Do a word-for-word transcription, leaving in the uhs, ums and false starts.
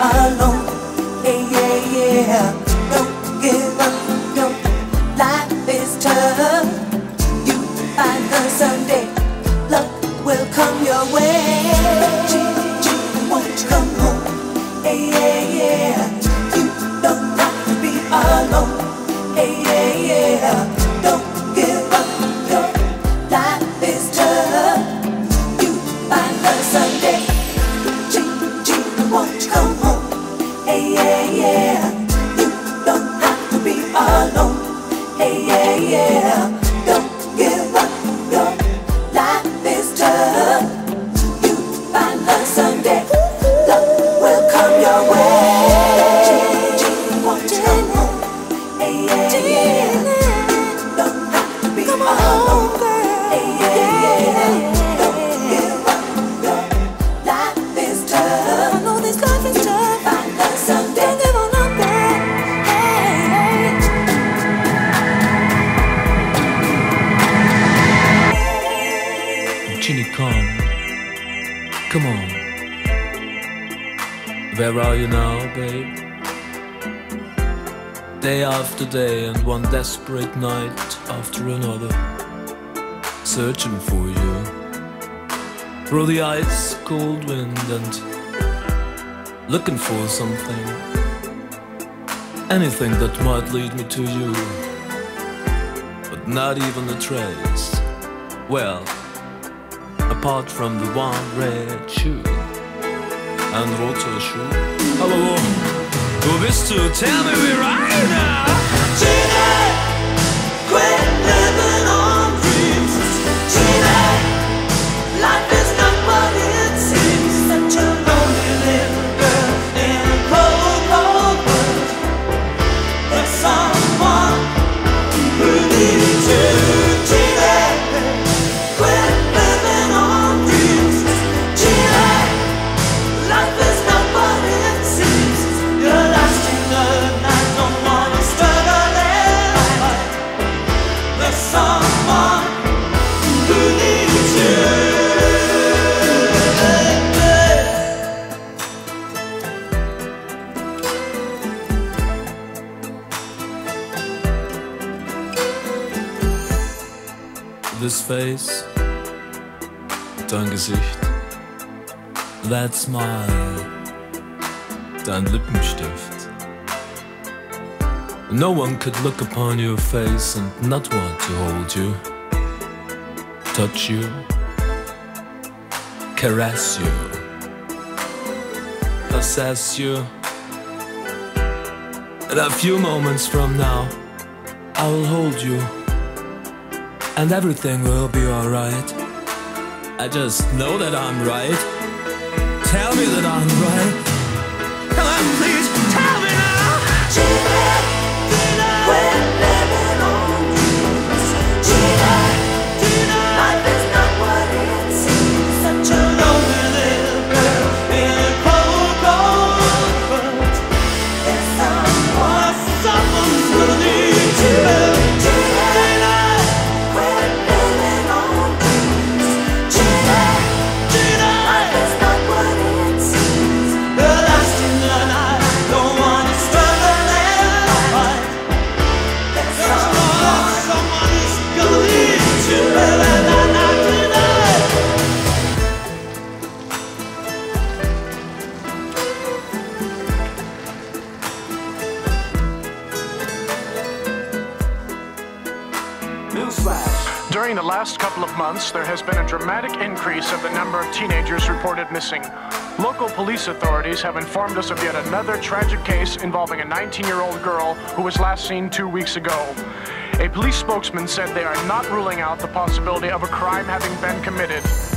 alone. Hey, yeah, yeah. Don't give up, don't. Life is tough. You find her someday. Luck will come your way. Jeanny, won't you come home? Hey, yeah, yeah. You don't have to be alone. Hey, yeah, yeah. Don't give up, don't. Life is tough. You find her someday. Jeanny, won't you come home? Hey, yeah, yeah. You don't have to be alone. Hey, yeah, yeah. Don't give up, don't. Life is tough. You find her someday. Luck will come your way. Jeanny, won't you come home? Hey, yeah, yeah. You don't have to be alone. Hey, yeah, yeah. Don't give up, don't. Life is tough. I know this life is tough. Find her someday. Don't give on up there. Hey, hey. Jeanny, come. Come on. Where are you now, babe? Day after day and one desperate night after another, searching for you through the ice cold wind and looking for something, anything that might lead me to you, but not even a trace. Well, apart from the one red shoe and rote shoe. Hallo, wo bist du? Tell me where I now. Jeanny, quit living on dreams. Jeanny, life is not what it seems. Such a lonely little girl in a cold, cold world. There's someone who needs you. Jeanny, quit living on dreams. Jeanny, life is not what it seems. You're lost in the night, don't wanna struggle in life. There's someone who needs you. This face, dein Gesicht, that smile, dein Lippenstift. No one could look upon your face and not want to hold you, touch you, caress you, possess you. And a few moments from now, I will hold you, and everything will be alright. I just know that I'm right. Tell me that I'm right. Come on, please, tell me now. Jeanny, quit living on dreams. Jeanny, life is not what it seems. Such a lonely little girl in a cold, cold world. There's someone, someone's gonna need you. During the last couple of months, there has been a dramatic increase of the number of teenagers reported missing. Local police authorities have informed us of yet another tragic case involving a nineteen-year-old girl who was last seen two weeks ago. A police spokesman said they are not ruling out the possibility of a crime having been committed.